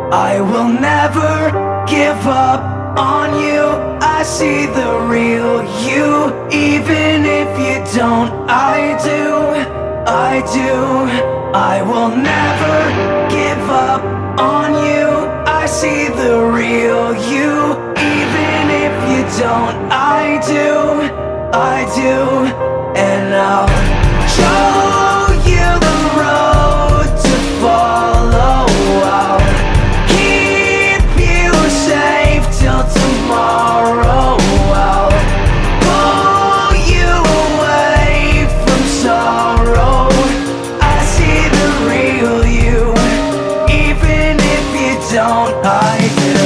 I will never give up on you. I see the real you. Even if you don't, I do. I will never give up on you. I see the real you. Even if you don't, I do. And I'll show you the road to follow. I'll keep you safe till tomorrow. I'll pull you away from sorrow. I see the real you. Even if you don't, I do.